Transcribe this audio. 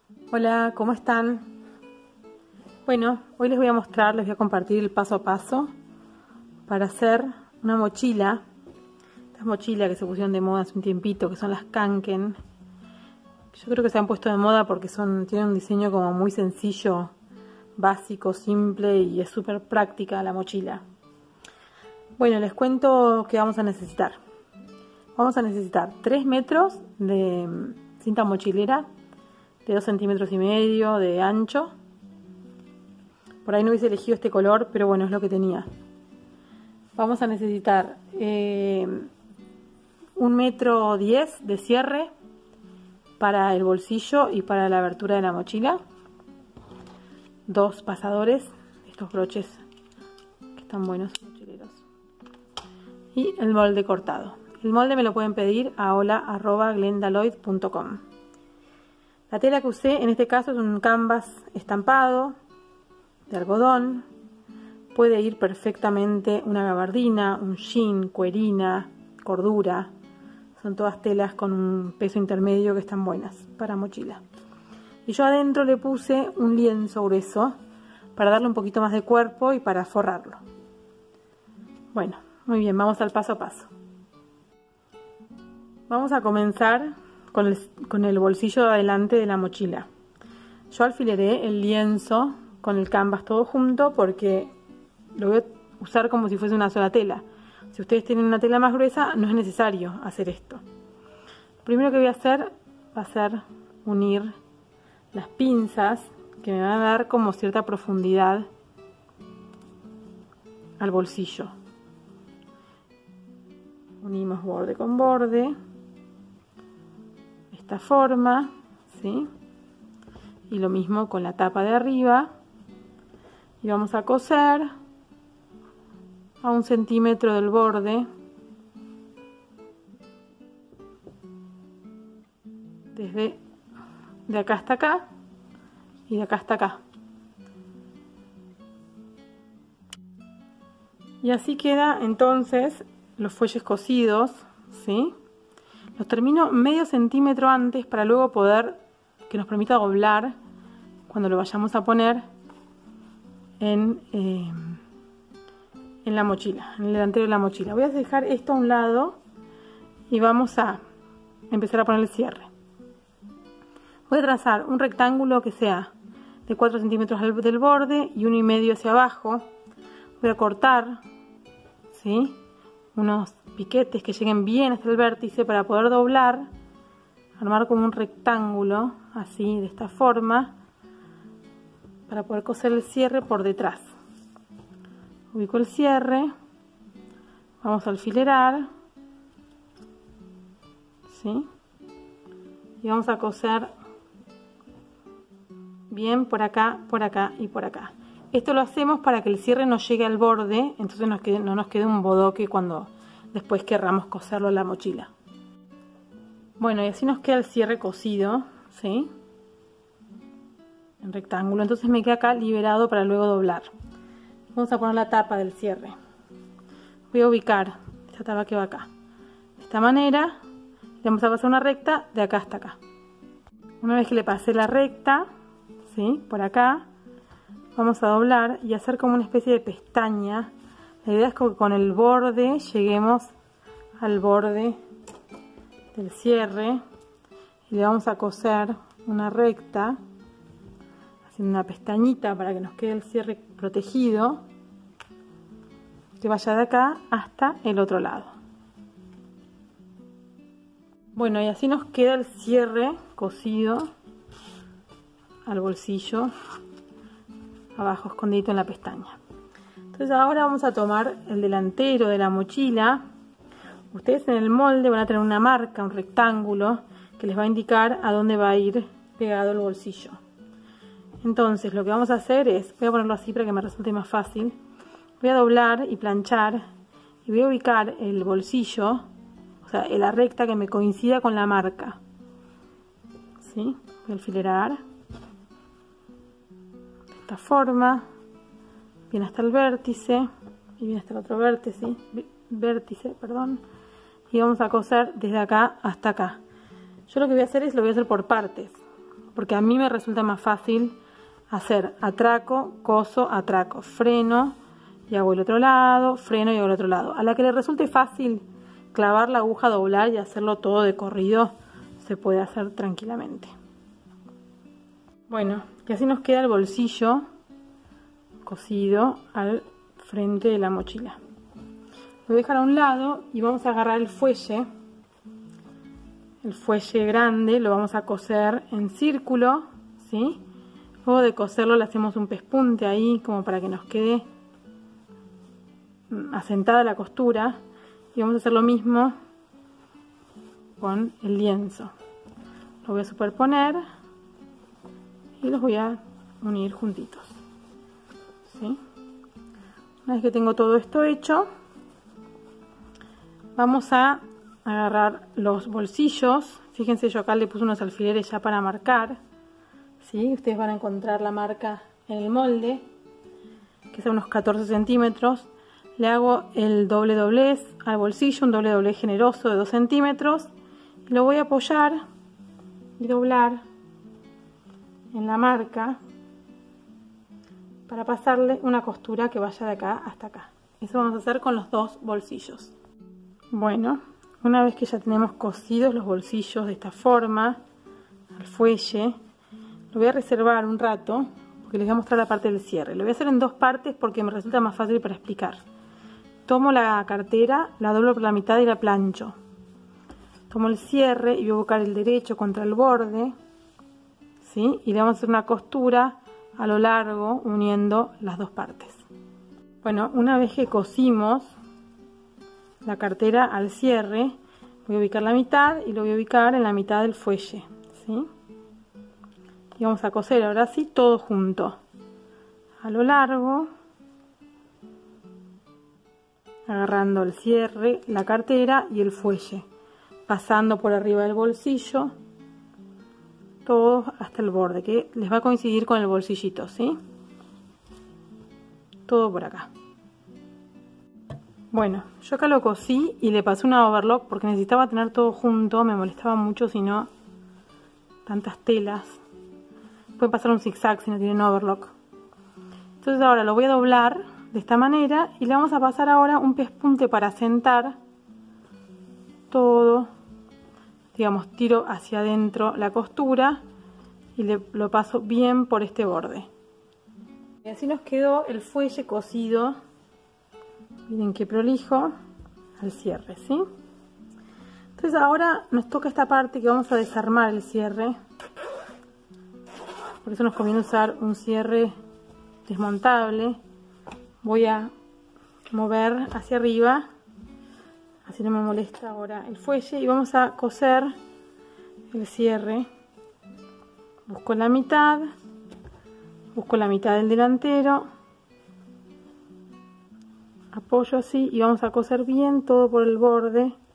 Hola, ¿cómo están? Bueno, hoy les voy a compartir el paso a paso para hacer una mochila. Estas mochilas que se pusieron de moda hace un tiempito, que son las Kanken. Yo creo que se han puesto de moda porque tienen un diseño como muy sencillo, básico, simple y es súper práctica la mochila. Bueno, les cuento qué vamos a necesitar. Vamos a necesitar 3 metros de cinta mochilera de 2,5 centímetros de ancho. Por ahí no hubiese elegido este color, pero bueno, es lo que tenía. Vamos a necesitar 1,10 metros de cierre para el bolsillo y para la abertura de la mochila. 2 pasadores, estos broches que están buenos, mochileros. Y el molde cortado. El molde me lo pueden pedir a hola@glendaloid.com. La tela que usé en este caso es un canvas estampado de algodón. Puede ir perfectamente una gabardina, un jean, cuerina, cordura. Son todas telas con un peso intermedio que están buenas para mochila. Y yo adentro le puse un lienzo grueso para darle un poquito más de cuerpo y para forrarlo. Bueno, muy bien, vamos al paso a paso. Vamos a comenzar con el bolsillo de adelante de la mochila. Yo alfileré el lienzo con el canvas todo junto porque lo voy a usar como si fuese una sola tela. Si ustedes tienen una tela más gruesa, no es necesario hacer esto. Lo primero que voy a hacer va a ser unir las pinzas que me van a dar como cierta profundidad al bolsillo. Unimos borde con borde. Esta forma, ¿sí? Y lo mismo con la tapa de arriba. Y vamos a coser a 1 centímetro del borde desde de acá hasta acá y de acá hasta acá. Y así queda entonces los fuelles cosidos, ¿sí? Los termino medio centímetro antes para luego que nos permita doblar cuando lo vayamos a poner en la mochila, en el delantero de la mochila. Voy a dejar esto a un lado y vamos a empezar a poner el cierre. Voy a trazar un rectángulo que sea de 4 centímetros del borde y 1,5 hacia abajo. Voy a cortar, ¿sí?, unos piquetes que lleguen bien hasta el vértice para poder doblar, armar como un rectángulo, así, de esta forma, para poder coser el cierre por detrás. Ubico el cierre, vamos a alfilerar, ¿sí?, y vamos a coser bien por acá y por acá. Esto lo hacemos para que el cierre no llegue al borde, entonces no nos quede un bodoque cuando después querramos coserlo en la mochila. Bueno, y así nos queda el cierre cosido, ¿sí?, en rectángulo. Entonces me queda acá liberado para luego doblar. Vamos a poner la tapa del cierre. Voy a ubicar esta tapa que va acá. De esta manera, le vamos a pasar una recta de acá hasta acá. Una vez que le pasé la recta, ¿sí?, por acá, vamos a doblar y hacer como una especie de pestaña. La idea es que con el borde lleguemos al borde del cierre y le vamos a coser una recta, haciendo una pestañita para que nos quede el cierre protegido, que vaya de acá hasta el otro lado. Bueno, y así nos queda el cierre cosido al bolsillo, abajo escondidito en la pestaña. Entonces ahora vamos a tomar el delantero de la mochila. Ustedes en el molde van a tener una marca, un rectángulo, que les va a indicar a dónde va a ir pegado el bolsillo. Entonces lo que vamos a hacer es, voy a ponerlo así para que me resulte más fácil. Voy a doblar y planchar y voy a ubicar el bolsillo, o sea, la recta que me coincida con la marca, ¿sí? Voy a alfilerar de esta forma, bien hasta el vértice y bien hasta el otro vértice, y vamos a coser desde acá hasta acá. Yo lo que voy a hacer es lo voy a hacer por partes. porque a mí me resulta más fácil hacer atraco, coso, atraco, freno y hago el otro lado, freno y hago el otro lado. A la que le resulte fácil clavar la aguja, doblar y hacerlo todo de corrido, se puede hacer tranquilamente. Bueno, y así nos queda el bolsillo cosido al frente de la mochila. Lo voy a dejar a un lado y vamos a agarrar el fuelle grande, lo vamos a coser en círculo, ¿sí? Luego de coserlo le hacemos un pespunte ahí como para que nos quede asentada la costura, y vamos a hacer lo mismo con el lienzo. Lo voy a superponer y los voy a unir juntitos, ¿sí? Una vez que tengo todo esto hecho, vamos a agarrar los bolsillos. Fíjense, yo acá le puse unos alfileres ya para marcar, ¿sí? Ustedes van a encontrar la marca en el molde, que es a unos 14 centímetros. Le hago el doble doblez al bolsillo, un doble doblez generoso de 2 centímetros. Y lo voy a apoyar y doblar en la marca para pasarle una costura que vaya de acá hasta acá. Eso vamos a hacer con los dos bolsillos. Bueno, una vez que ya tenemos cosidos los bolsillos de esta forma, al fuelle, lo voy a reservar un rato porque les voy a mostrar la parte del cierre. Lo voy a hacer en dos partes porque me resulta más fácil para explicar. Tomo la cartera, la doblo por la mitad y la plancho. Tomo el cierre y voy a buscar el derecho contra el borde, ¿sí? Y le vamos a hacer una costura a lo largo uniendo las dos partes. Bueno, una vez que cosimos la cartera al cierre, voy a ubicar la mitad y lo voy a ubicar en la mitad del fuelle, ¿sí? Y vamos a coser ahora sí todo junto a lo largo, agarrando el cierre, la cartera y el fuelle, pasando por arriba del bolsillo, todo hasta el borde, que les va a coincidir con el bolsillito, ¿sí? Todo por acá. Bueno, yo acá lo cosí y le pasé una overlock porque necesitaba tener todo junto, me molestaba mucho si no, tantas telas. Pueden pasar un zigzag si no tienen overlock. Entonces ahora lo voy a doblar de esta manera y le vamos a pasar ahora un pespunte para sentar todo. Digamos, tiro hacia adentro la costura y lo paso bien por este borde. Y así nos quedó el fuelle cosido. Miren qué prolijo al cierre, ¿sí? Entonces ahora nos toca esta parte que vamos a desarmar el cierre. Por eso nos conviene usar un cierre desmontable. Voy a mover hacia arriba, así no me molesta ahora el fuelle, y vamos a coser el cierre. Busco la mitad del delantero, apoyo así y vamos a coser bien todo por el borde